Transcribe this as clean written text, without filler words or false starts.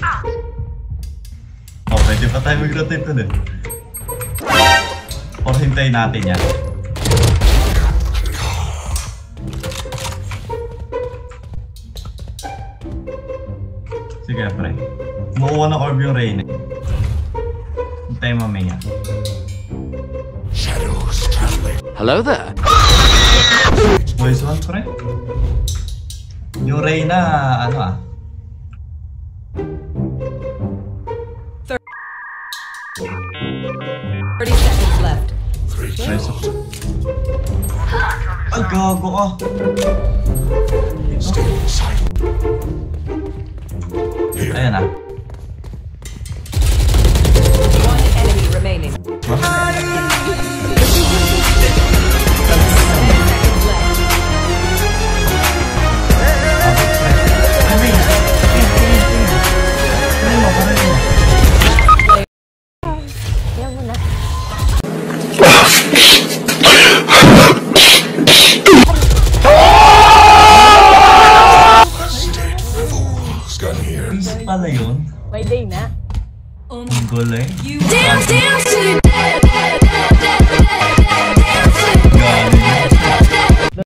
Oh, pwede pa tayo mag-rotate dun. Or hintayin natin yan. Sige, pre. Kumukuha ng orb yung Rain. Hintayin mamaya. Hello there. Voice one, pre. Yung Reyna, ano ah? 30 seconds left. Nice. Ay, gago ka. Ayan ah. One enemy remaining. Pala yun? May day na. Ang galing. Dance, dance to the day.